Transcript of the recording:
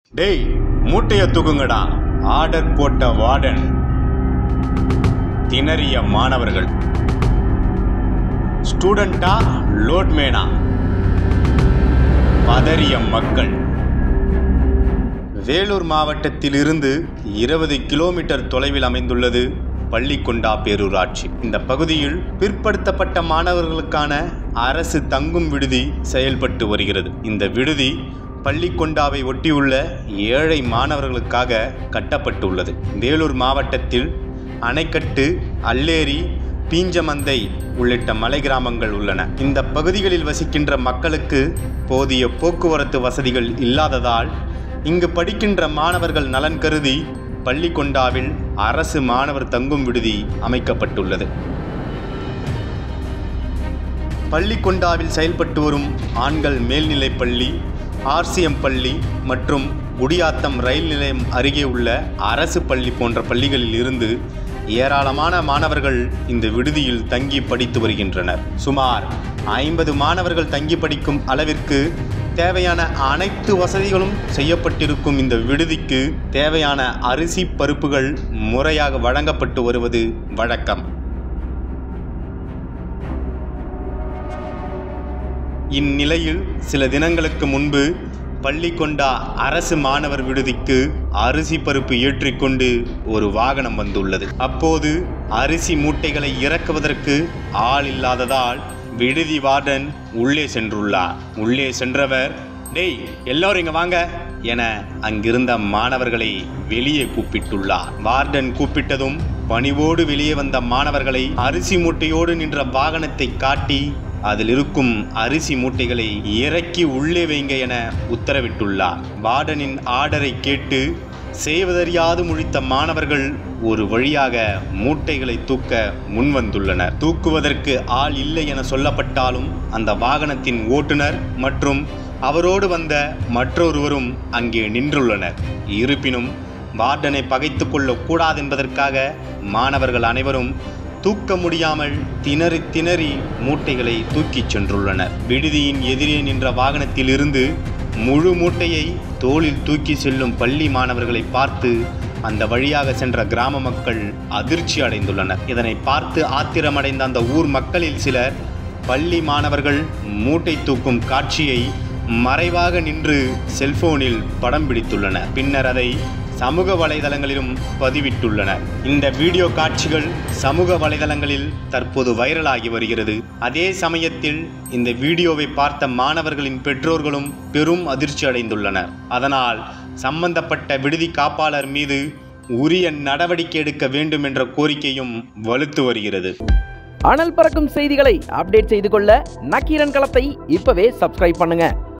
டேய் மூட்டைய தூக்குங்கடா. ஆர்டர் போட்ட வார்டன். திணறிய மாணவர்கள். ஸ்டூடெண்டா லோட்மேனா? பதறிய மக்கள். வேலூர் மாவட்டத்தில் இருந்து 20 கிலோமீட்டர் தொலைவில் அமைந்துள்ளது பள்ளிக்கொண்டா பேரூராட்சி. இந்த பகுதியில் பிற்படுத்தப்பட்ட மாணவர்களுக்கான அரசு தங்கும் விடுதி செயல்பட்டு வருகிறது. இந்த விடுதி பள்ளிக்கொண்டாவை ஒட்டியுள்ள ஏழை மாணவர்களுக்காக கட்டப்பட்டுள்ளது. வேலூர் மாவட்டத்தில் அணைக்கட்டு, அல்லேரி, பீஞ்சமந்தை உள்ளிட்ட மலை கிராமங்கள் உள்ளன. இந்த பகுதிகளில் வசிக்கின்ற மக்களுக்கு போதிய போக்குவரத்து வசதிகள் இல்லாததால் இங்கு படிக்கின்ற மாணவர்கள் நலன் கருதி பள்ளிக்கொண்டாவில் அரசு மாணவர் தங்கும் விடுதி அமைக்கப்பட்டுள்ளது. பள்ளிக்கொண்டாவில் செயல்பட்டு வரும் ஆண்கள் மேல்நிலைப் பள்ளி, RCM பள்ளி மற்றும் குடியாத்தம் ரயில் நிலையம் அருகே உள்ள அரசு பள்ளி போன்ற பள்ளிகளில் இருந்து ஏராளமான மாணவர்கள் இந்த விடுதியில் தங்கி படித்து வருகின்றனர். சுமார் 50 மாணவர்கள் தங்கி படிக்கும் அளவிற்கு தேவையான அனைத்து வசதிகளும் செய்யப்பட்டிருக்கும் இந்த விடுதிக்கு தேவையான அரிசி, பருப்புகள் முறையாக வழங்கப்பட்டு வருவது வழக்கம். இந்நிலையில் சில தினங்களுக்கு முன்பு பள்ளிக்கொண்டா அரசு மாணவர் விடுதிக்கு அரிசி பருப்பு ஏற்றிக்கொண்டு ஒரு வாகனம் வந்துள்ளது. அப்போது அரிசி மூட்டைகளை இறக்குவதற்கு ஆள் இல்லாததால் விடுதி வார்டன் உள்ளே சென்றுள்ளார். உள்ளே சென்றவர், டேய் எல்லாரும் இங்க வாங்க என அங்கிருந்த மாணவர்களை வெளியே கூப்பிட்டுள்ளார். வார்டன் கூப்பிட்டதும் பணிவோடு வெளியே வந்த மாணவர்களை அரிசி மூட்டையோடு நின்ற வாகனத்தை காட்டி அதில் இருக்கும் அரிசி மூட்டைகளை இறக்கி உள்ளே வைங்க என உத்தரவிட்டுள்ளார். வார்டனின் ஆர்டரை கேட்டு செய்வதறியாது முழித்த மாணவர்கள் ஒரு வழியாக மூட்டைகளை தூக்க முன்வந்துள்ளனர். தூக்குவதற்கு ஆள் இல்லை என சொல்லப்பட்டாலும் அந்த வாகனத்தின் ஓட்டுநர் மற்றும் அவரோடு வந்த மற்றொருவரும் அங்கே நின்றுள்ளனர். இருப்பினும் வார்டனை பகைத்து கொள்ளக்கூடாது என்பதற்காக மாணவர்கள் அனைவரும் தூக்க முடியாமல் திணறி மூட்டைகளை தூக்கிச் சென்றுள்ளனர். விடுதியின் எதிரே நின்ற வாகனத்தில் இருந்து முழு மூட்டையை தோளில் தூக்கி செல்லும் பள்ளி மாணவர்களை பார்த்து அந்த வழியாக சென்ற கிராம மக்கள் அதிர்ச்சி அடைந்துள்ளனர். இதனை பார்த்து ஆத்திரமடைந்த அந்த ஊர் மக்களில் சிலர் பள்ளி மாணவர்கள் மூட்டை தூக்கும் காட்சியை மறைவாக நின்று செல்போனில் படம் பிடித்துள்ளனர். பின்னர் அதை சமூக வலைதளங்களிலும் பதிவிட்டுள்ளனர். இந்த வீடியோ காட்சிகள் சமூக வலைதளங்களில் தற்போது வைரலாகி வருகிறது. அதே சமயத்தில் இந்த வீடியோவை பார்த்த மாணவர்களின் பெற்றோர்களும் பெரும் அதிர்ச்சி அடைந்துள்ளனர். அதனால் சம்பந்தப்பட்ட விடுதி காப்பாளர் மீது உரிய நடவடிக்கை எடுக்க வேண்டும் என்ற கோரிக்கையும் வலுத்து வருகிறது. அனல் பறக்கும் செய்திகளை அப்டேட் செய்து கொள்ள நக்கீரன் களத்தை இப்பவே சப்ஸ்கிரைப் பண்ணுங்க.